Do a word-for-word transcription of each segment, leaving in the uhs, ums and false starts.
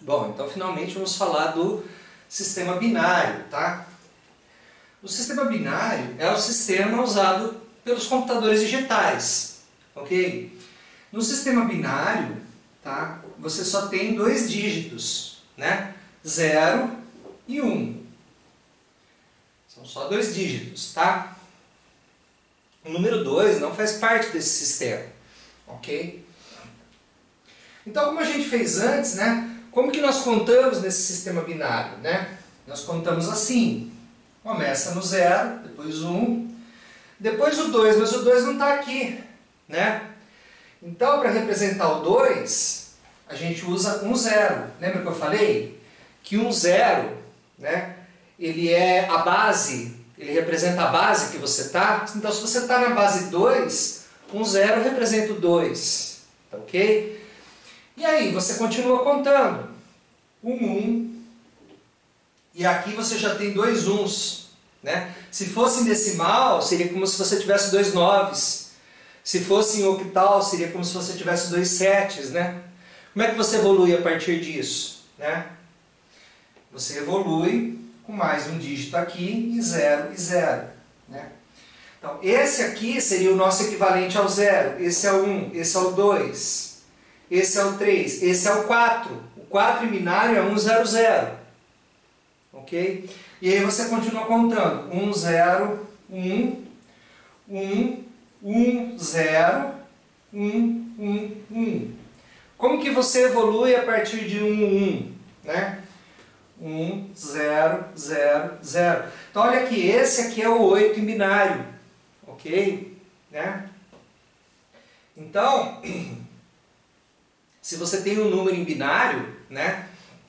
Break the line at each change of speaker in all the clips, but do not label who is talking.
Bom, então finalmente vamos falar do sistema binário, tá? O sistema binário é o sistema usado pelos computadores digitais, ok? No sistema binário, tá, você só tem dois dígitos, né? zero e um. São só dois dígitos, tá? O número dois não faz parte desse sistema, ok? Então, como a gente fez antes, né? Como que nós contamos nesse sistema binário, né? Nós contamos assim. Começa no zero, depois o um, depois o dois, mas o dois não está aqui, né? Então, para representar o dois, a gente usa um zero. Lembra que eu falei? Que um zero, né? Ele é a base, ele representa a base que você está. Então, se você está na base dois, um zero representa o dois, tá ok? E aí, você continua contando. Um, um. E aqui você já tem dois uns, né? Se fosse em decimal, seria como se você tivesse dois noves. Se fosse em octal, seria como se você tivesse dois setes, né? Como é que você evolui a partir disso, né? Você evolui com mais um dígito aqui e zero e zero, né? Então, esse aqui seria o nosso equivalente ao zero. Esse é o um, esse é o dois. Esse é o três, esse é o quatro. O quatro em binário é um, zero, zero. Ok? E aí você continua contando. um, zero, um, um, um, zero, um, um, um. Como que você evolui a partir de um, um? Né? um, zero, zero, zero. Então olha aqui, esse aqui é o oito em binário. Ok? Né? Então... se você tem um número em binário, né,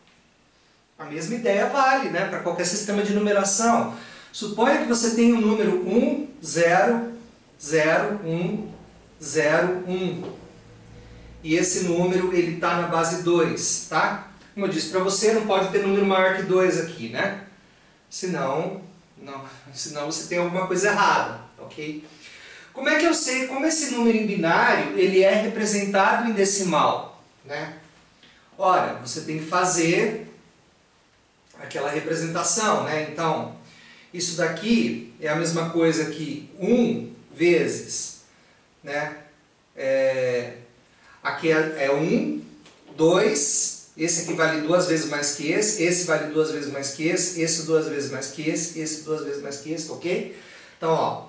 a mesma ideia vale, né, para qualquer sistema de numeração. Suponha que você tem um número um, zero, zero, um, zero, um. E esse número ele está na base dois, tá? Como eu disse para você, não pode ter número maior que dois aqui, né? Senão, não, senão você tem alguma coisa errada, ok? Como é que eu sei como esse número em binário ele é representado em decimal? Né? Ora, você tem que fazer aquela representação, né? Então, isso daqui é a mesma coisa que um vezes, né? É, aqui é, é um, dois, esse aqui vale duas vezes mais que esse, esse vale duas vezes mais que esse, esse duas vezes mais que esse, esse duas vezes mais que esse, ok? Então, ó,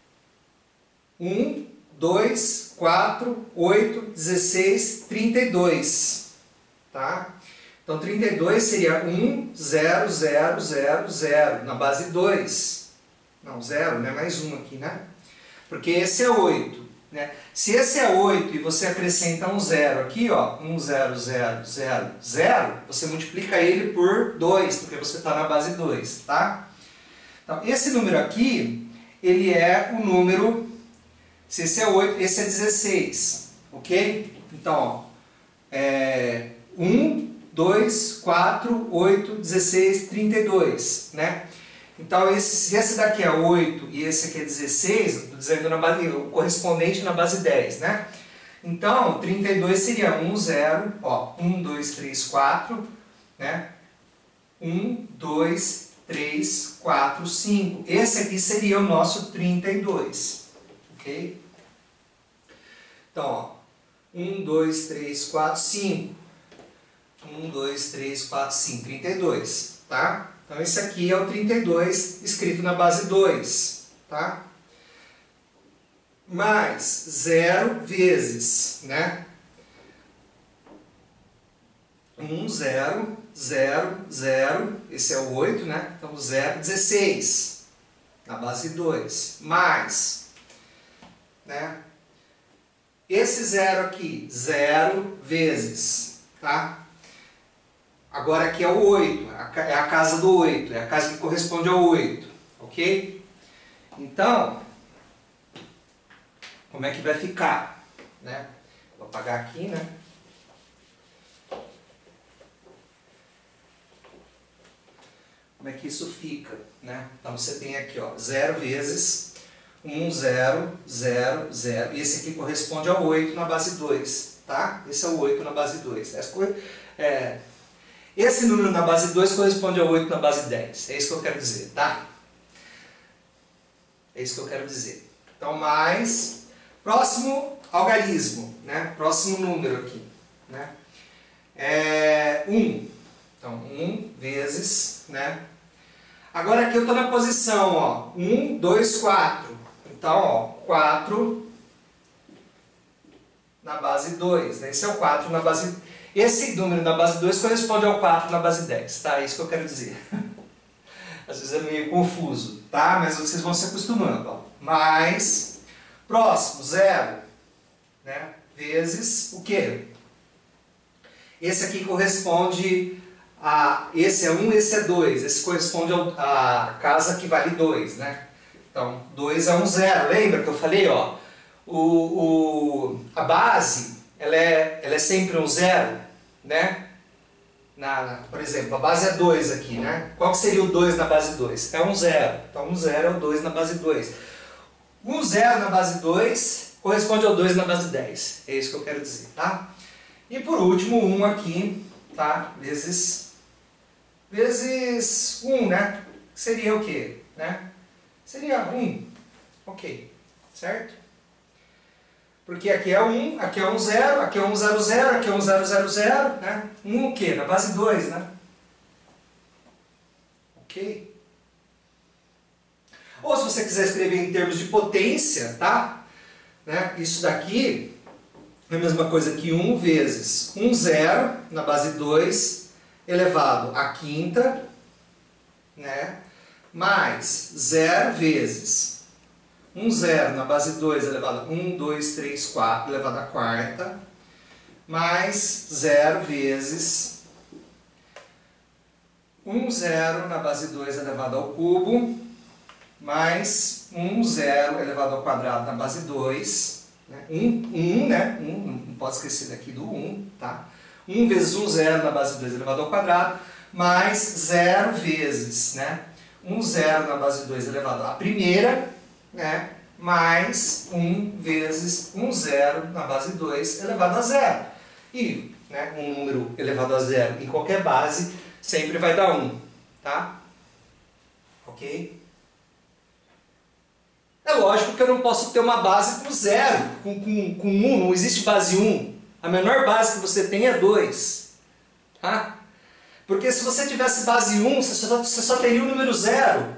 um, dois, quatro, oito, dezesseis, trinta e dois, tá? Então trinta e dois seria um, zero, zero, zero, zero, na base dois. Não, zero, né? Mais um aqui, né? Porque esse é oito, né? Se esse é oito e você acrescenta um zero aqui, ó, um, zero, zero, zero, zero, você multiplica ele por dois, porque você está na base dois, tá? Então esse número aqui, ele é o número... se esse é oito, esse é dezesseis, ok? Então, ó, é um, dois, quatro, oito, dezesseis, trinta e dois, né? Então, esse, se esse daqui é oito e esse aqui é dezesseis, estou dizendo na base, o correspondente na base dez, né? Então, trinta e dois seria um, zero, ó, um, dois, três, quatro, né? um, dois, três, quatro, cinco. Esse aqui seria o nosso trinta e dois. Ok? Então, ó, um, dois, três, quatro, cinco. um, dois, três, quatro, cinco. trinta e dois, tá? Então, esse aqui é o trinta e dois escrito na base dois, tá? Mais zero vezes, né? um, zero, zero, zero. Esse é o oito, né? Então, zero, dezesseis na base dois. Mais... né? Esse zero aqui, zero vezes, tá? Agora aqui é o oito, é a casa do oito, é a casa que corresponde ao oito, ok? Então, como é que vai ficar, né? Vou apagar aqui, né? Como é que isso fica, né? Então você tem aqui, ó, zero vezes um, zero, zero, zero. E esse aqui corresponde ao oito na base dois, tá? Esse é o oito na base dois. Essa coisa, é, Esse número na base dois corresponde ao oito na base dez. É isso que eu quero dizer, tá? É isso que eu quero dizer. Então, mais... Próximo algarismo, né? Próximo número aqui, né? É um. Então, um vezes, né? Agora aqui eu estou na posição, ó, um, dois, quatro. Então, ó, quatro na base dois, né? Esse é o quatro na base... Esse número na base dois corresponde ao quatro na base dez, tá? É isso que eu quero dizer. Às vezes é meio confuso, tá? Mas vocês vão se acostumando, ó. Mais, próximo, zero, né? Vezes o quê? Esse aqui corresponde a... Esse é um, esse é dois. Esse corresponde à casa que vale dois, né? Então, dois é um zero. Lembra que eu falei, ó? O, o, a base, ela é, ela é sempre um zero, né? Na, na, por exemplo, a base é dois aqui, né? Qual que seria o dois na base dois? É um zero. Então, um zero é o dois na base dois. um zero na base dois corresponde ao dois na base dez. É isso que eu quero dizer, tá? E por último, um aqui, tá? Vezes, vezes um, né? Seria o quê? Né? Seria um. Ok. Certo? Porque aqui é um, aqui é um zero, aqui é um zero zero, aqui é um zero zero zero, né? um o quê? Na base dois, né? Ok? Ou se você quiser escrever em termos de potência, tá? Né? Isso daqui é a mesma coisa que um vezes um zero na base dois elevado à quinta, né? Mais zero vezes um zero na base dois elevado a um, dois, três, quatro elevado à quarta, mais zero vezes um zero na base dois elevado ao cubo, mais um zero elevado ao quadrado na base dois, né? um, um, né? um, não pode esquecer daqui do um, tá? um vezes um zero na base dois elevado ao quadrado, mais zero vezes, né? um zero na base dois elevado à primeira, né? Mais um vezes um zero na base dois elevado a zero. E, né, um número elevado a zero em qualquer base sempre vai dar um, tá? Ok? É lógico que eu não posso ter uma base com zero, com, com, com um, não existe base um. A menor base que você tem é dois. Tá? Porque se você tivesse base um, você só, você só teria o número zero.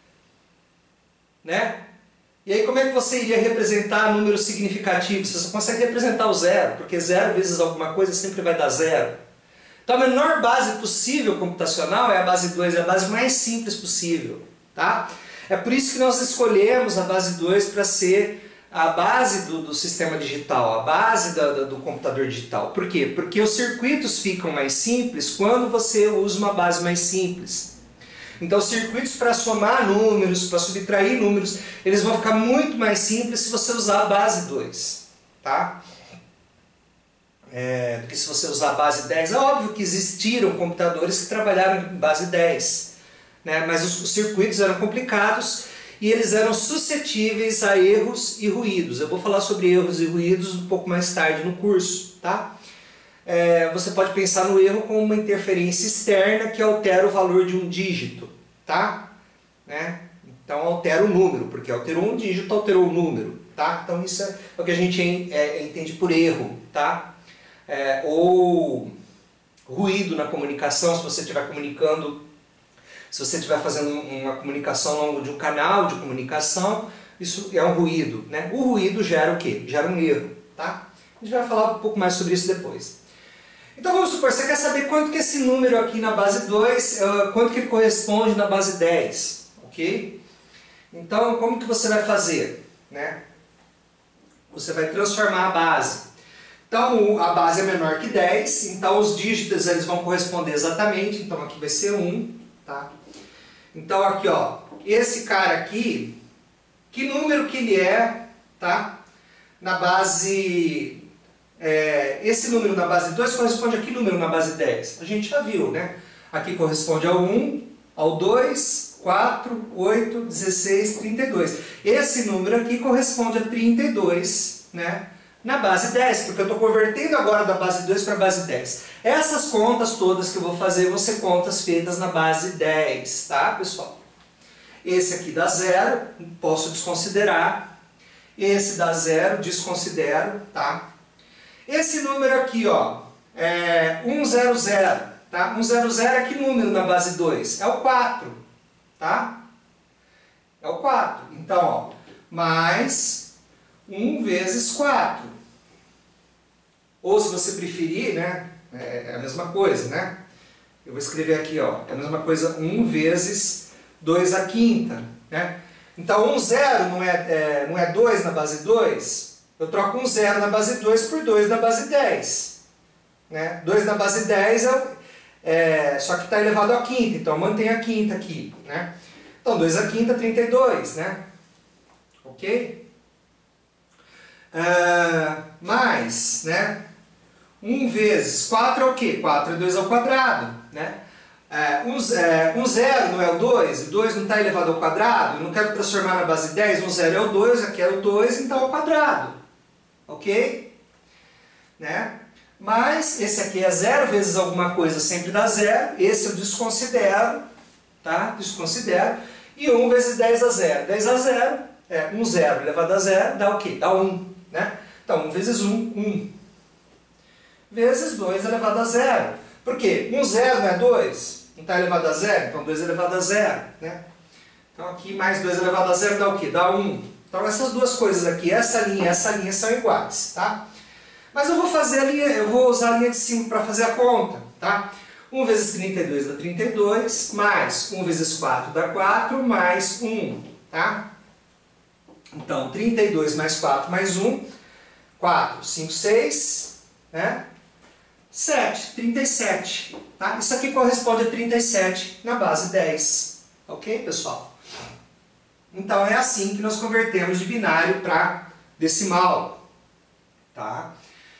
Né? E aí como é que você iria representar números significativos? Você só consegue representar o zero, porque zero vezes alguma coisa sempre vai dar zero. Então a menor base possível computacional é a base dois, é a base mais simples possível. Tá? É por isso que nós escolhemos a base dois para ser a base do, do sistema digital, a base da, da, do computador digital. Por quê? Porque os circuitos ficam mais simples quando você usa uma base mais simples. Então os circuitos para somar números, para subtrair números, eles vão ficar muito mais simples se você usar a base dois. Tá? É, do que se você usar a base dez. É óbvio que existiram computadores que trabalharam em base dez. Né? Mas os, os circuitos eram complicados e eles eram suscetíveis a erros e ruídos. Eu vou falar sobre erros e ruídos um pouco mais tarde no curso. Tá? É, você pode pensar no erro como uma interferência externa que altera o valor de um dígito. Tá? Né? Então altera o número, porque alterou um dígito, alterou o número. Tá? Então isso é o que a gente é, entende por erro. Tá? É, ou ruído na comunicação, se você estiver comunicando, se você estiver fazendo uma comunicação ao longo de um canal de comunicação, isso é um ruído. Né? O ruído gera o quê? Gera um erro. Tá? A gente vai falar um pouco mais sobre isso depois. Então vamos supor, você quer saber quanto que esse número aqui na base dois, uh, quanto que ele corresponde na base dez. Ok? Então como que você vai fazer? Né? Você vai transformar a base. Então a base é menor que dez, então os dígitos eles vão corresponder exatamente, então aqui vai ser um, tá? Então aqui ó, esse cara aqui, que número que ele é, tá? Na base, é, esse número na base dois corresponde a que número na base dez? A gente já viu, né? Aqui corresponde ao um, ao dois, quatro, oito, dezesseis, trinta e dois. Esse número aqui corresponde a trinta e dois, né? na base dez, porque eu estou convertendo agora da base dois para a base dez. Essas contas todas que eu vou fazer vão ser contas feitas na base dez, tá, pessoal? Esse aqui dá zero, posso desconsiderar. Esse dá zero, desconsidero, tá? Esse número aqui, ó, é cento, tá? cento é que número na base dois? É o quatro, tá? É o quatro. Então, ó, mais um vezes quatro. Ou se você preferir, né, é a mesma coisa, né? Eu vou escrever aqui, ó, é a mesma coisa, um vezes dois à quinta, né? Então, um zero não é, é, não é dois na base dois? Eu troco um zero na base dois por dois na base dez. Né? dois na base dez é, é, só que está elevado à quinta, então mantém a quinta aqui. Né? Então, dois à quinta, trinta e dois. Né? Ok? Uh, mais, né? um vezes quatro é o quê? quatro é dois ao quadrado. Né? É, um, é, um zero não é o dois, e dois não está elevado ao quadrado, eu não quero transformar na base dez, um zero é o dois, eu quero o dois, então ao quadrado. Ok? Né? Mas esse aqui é zero vezes alguma coisa, sempre dá zero, esse eu desconsidero, tá? Desconsidero, e um vezes dez a zero. dez a zero, é um zero elevado a zero, dá o quê? Dá um. Né? Então um vezes um, um. Vezes dois elevado a zero. Por quê? um zero não é dois? Não está elevado a zero? Então dois elevado a zero. Né? Então aqui mais dois elevado a zero dá o quê? Dá um. Então essas duas coisas aqui, essa linha e essa linha são iguais. Tá? Mas eu vou fazer a linha, eu vou usar a linha de cima para fazer a conta. Tá? um vezes trinta e dois dá trinta e dois, mais um vezes quatro dá quatro, mais um. Tá? Então trinta e dois mais quatro mais um, quatro, cinco, seis, né? sete, trinta e sete. Tá? Isso aqui corresponde a trinta e sete na base dez. Ok, pessoal? Então é assim que nós convertemos de binário para decimal. Tá?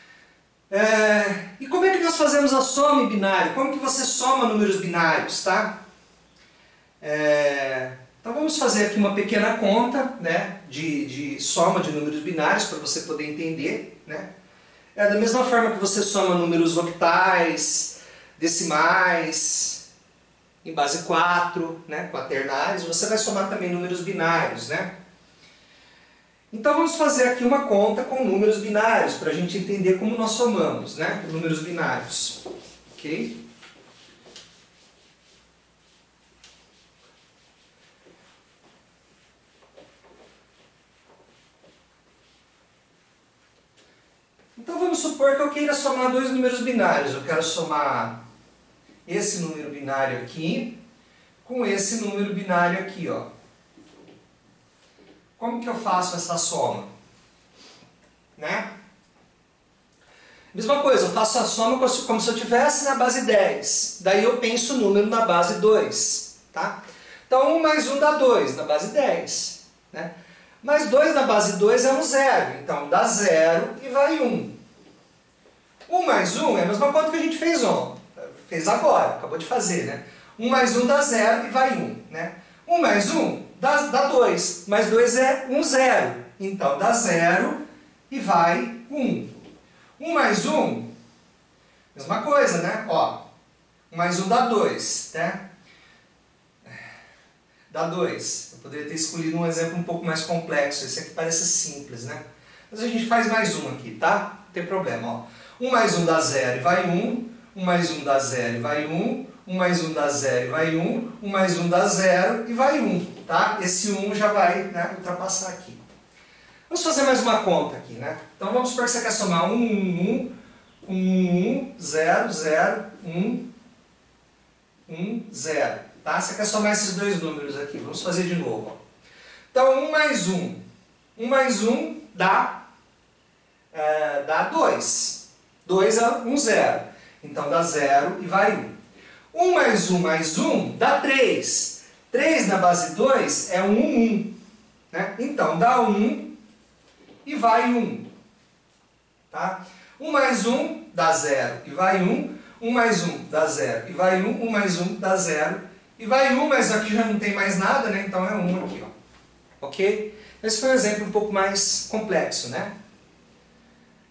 É, e como é que nós fazemos a soma em binário? Como que você soma números binários? Tá? É, então vamos fazer aqui uma pequena conta, né, de, de soma de números binários para você poder entender. Né? É da mesma forma que você soma números octais, decimais, em base quatro, né, quaternários, você vai somar também números binários. Né? Então vamos fazer aqui uma conta com números binários, para a gente entender como nós somamos, né, números binários. Ok? Então vamos supor que eu queira somar dois números binários. Eu quero somar esse número binário aqui com esse número binário aqui, ó. Como que eu faço essa soma? Né? Mesma coisa, eu faço a soma como se eu estivesse na base dez. Daí eu penso o número na base dois. Tá? Então um mais um dá dois na base dez. Né? Mas dois na base dois é um zero. Então dá zero e vai um. um mais um é a mesma conta que a gente fez ontem. Fez agora, acabou de fazer. Né? um mais um dá zero e vai um. Né? um mais um dá, dá dois. Mais dois é um zero. Então dá zero e vai um. um mais um, mesma coisa, né? Ó, um mais um dá dois, né? Dá dois. Eu poderia ter escolhido um exemplo um pouco mais complexo. Esse aqui parece simples, né? Mas a gente faz mais um aqui, tá? Não tem problema, ó. um mais um dá zero e vai um. um mais um dá zero e vai um. um mais um dá zero e vai um. um mais um dá zero e vai um, tá? Esse um já vai, né, ultrapassar aqui. Vamos fazer mais uma conta aqui, né? Então vamos supor que você quer somar um, um, um, um, zero, zero, um, um, zero. Tá? Você quer somar esses dois números aqui. Vamos fazer de novo. Ó. Então um mais um. um mais um dá, é, dá dois. dois é um, zero. Então dá zero e vai um. um mais um mais um dá três. três na base dois é um, um. Né? Então dá um. E vai um. Tá? um mais um dá zero e vai um. um mais um dá zero e vai um. um mais um dá zero e vai um, mas aqui já não tem mais nada, né? Então é um aqui. Ó. Ok? Esse foi um exemplo um pouco mais complexo, né?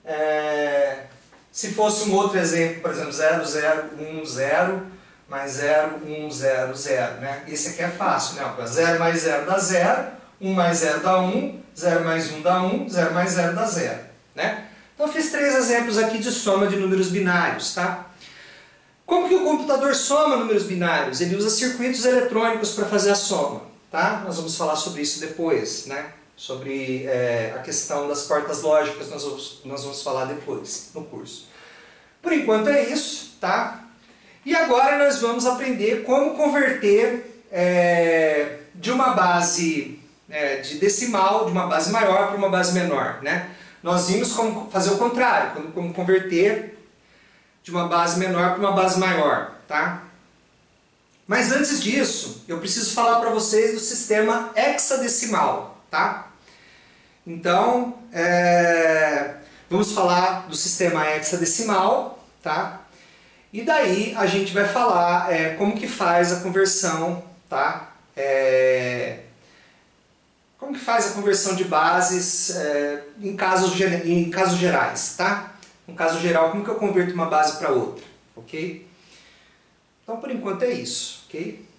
É, se fosse um outro exemplo, por exemplo, zero, zero, um, zero, mais zero, um, zero, zero, né? Esse aqui é fácil, né? zero mais zero dá zero, um mais zero dá um, zero mais um dá um, zero mais zero dá zero, né? Então eu fiz três exemplos aqui de soma de números binários, tá? Como que o computador soma números binários? Ele usa circuitos eletrônicos para fazer a soma, tá? Nós vamos falar sobre isso depois, né? Sobre é, a questão das portas lógicas, nós vamos, nós vamos falar depois no curso. Por enquanto é isso, tá? E agora nós vamos aprender como converter é, de uma base é, de decimal, de uma base maior para uma base menor, né? Nós vimos como fazer o contrário, como, como converter de uma base menor para uma base maior, tá? Mas antes disso, eu preciso falar para vocês do sistema hexadecimal, tá? Então, é, vamos falar do sistema hexadecimal, tá? E daí a gente vai falar é, como que faz a conversão, tá? É, como que faz a conversão de bases é, em, casos, em casos gerais, tá? No caso geral, como que eu converto uma base para outra, ok? Então, por enquanto é isso, ok?